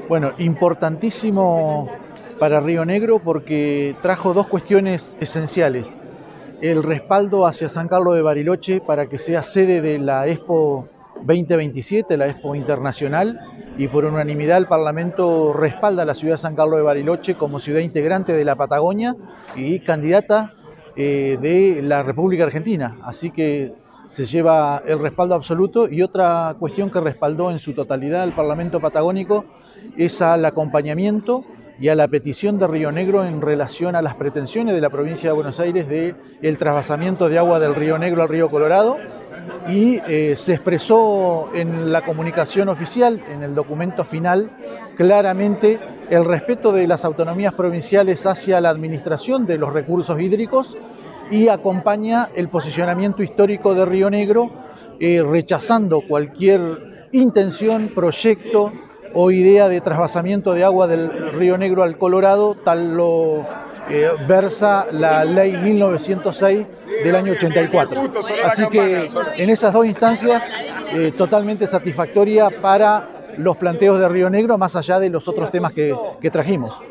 Bueno, importantísimo para Río Negro porque trajo dos cuestiones esenciales. El respaldo hacia San Carlos de Bariloche para que sea sede de la Expo 2027, la Expo Internacional, y por unanimidad el Parlamento respalda a la ciudad de San Carlos de Bariloche como ciudad integrante de la Patagonia y candidata de la República Argentina. Así que se lleva el respaldo absoluto. Y otra cuestión que respaldó en su totalidad el Parlamento Patagónico es al acompañamiento y a la petición de Río Negro en relación a las pretensiones de la provincia de Buenos Aires de el trasvasamiento de agua del Río Negro al Río Colorado, y se expresó en la comunicación oficial, en el documento final, claramente el respeto de las autonomías provinciales hacia la administración de los recursos hídricos, y acompaña el posicionamiento histórico de Río Negro, rechazando cualquier intención, proyecto o idea de trasvasamiento de agua del Río Negro al Colorado, tal lo versa la ley 1906 del año 84. Así que en esas dos instancias totalmente satisfactoria para los planteos de Río Negro, más allá de los otros temas que trajimos.